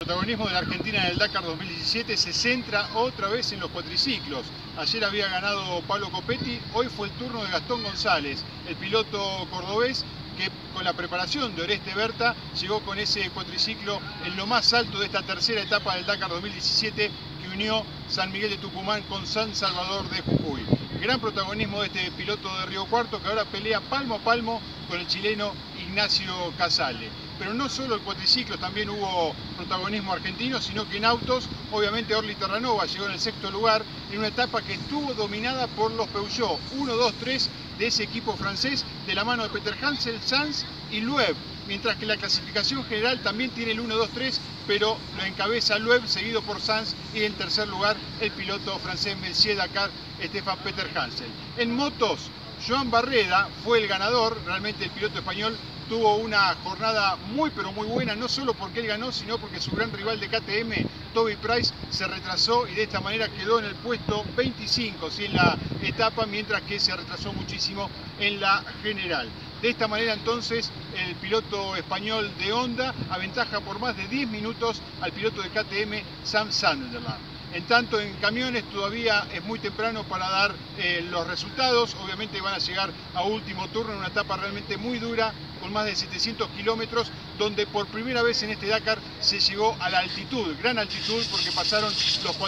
protagonismo de la Argentina en el Dakar 2017 se centra otra vez en los cuatriciclos. Ayer había ganado Pablo Copetti, hoy fue el turno de Gastón González, el piloto cordobés que con la preparación de Oreste Berta llegó con ese cuatriciclo en lo más alto de esta tercera etapa del Dakar 2017 que unió San Miguel de Tucumán con San Salvador de Jujuy. Gran protagonismo de este piloto de Río Cuarto que ahora pelea palmo a palmo con el chileno Ignacio Casale. Pero no solo el cuatriciclo, también hubo protagonismo argentino, sino que en autos, obviamente Orly Terranova llegó en el sexto lugar en una etapa que estuvo dominada por los Peugeot 1, 2, 3 de ese equipo francés de la mano de Peter Hansel, Sanz y Loeb, mientras que la clasificación general también tiene el 1, 2, 3, pero lo encabeza Loeb, seguido por Sanz, y en tercer lugar el piloto francés Messier Dakar, Stefan Peter Hansel. En motos, Joan Barreda fue el ganador, realmente el piloto español tuvo una jornada muy pero muy buena, no solo porque él ganó, sino porque su gran rival de KTM, Toby Price, se retrasó y de esta manera quedó en el puesto 25 ¿sí? en la etapa, mientras que se retrasó muchísimo en la general. De esta manera entonces el piloto español de Honda aventaja por más de 10 minutos al piloto de KTM, Sam Sunderland. En tanto, en camiones todavía es muy temprano para dar los resultados. Obviamente van a llegar a último turno en una etapa realmente muy dura, con más de 700 kilómetros, donde por primera vez en este Dakar se llegó a la altitud, gran altitud, porque pasaron los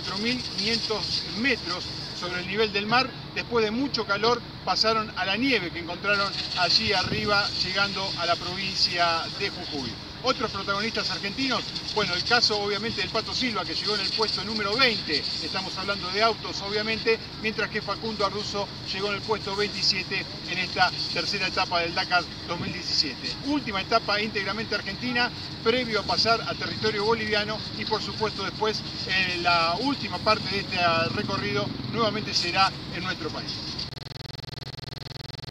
4.500 metros sobre el nivel del mar. Después de mucho calor pasaron a la nieve que encontraron allí arriba, llegando a la provincia de Jujuy. Otros protagonistas argentinos, bueno, el caso obviamente del Pato Silva, que llegó en el puesto número 20, estamos hablando de autos obviamente, mientras que Facundo Arduzo llegó en el puesto 27 en esta tercera etapa del Dakar 2017. Última etapa íntegramente argentina, previo a pasar a territorio boliviano y por supuesto después la última parte de este recorrido nuevamente será en nuestro país.